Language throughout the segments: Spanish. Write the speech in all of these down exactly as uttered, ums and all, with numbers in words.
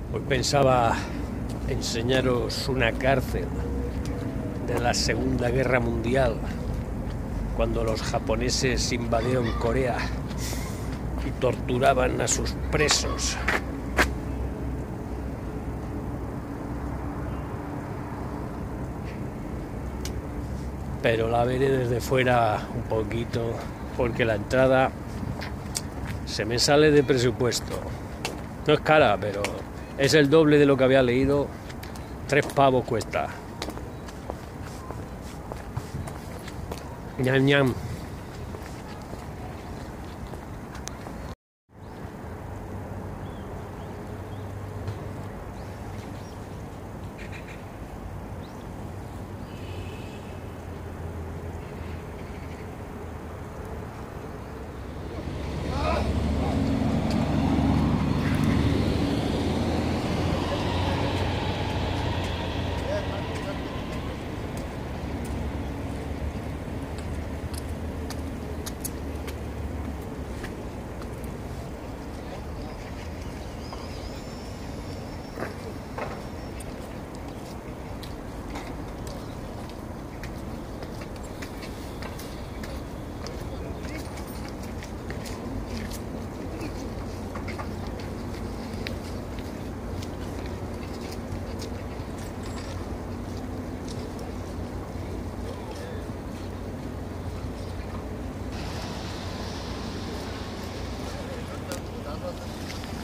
Hoy pensaba enseñaros una cárcel de la Segunda Guerra Mundial, cuando los japoneses invadieron Corea y torturaban a sus presos. Pero la veré desde fuera un poquito, porque la entrada se me sale de presupuesto. No es cara, pero es el doble de lo que había leído. Tres pavos cuesta. Ñam, ñam.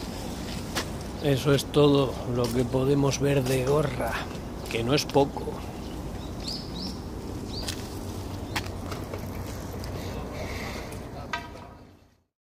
Eso es todo lo que podemos ver de Gorra, que no es poco.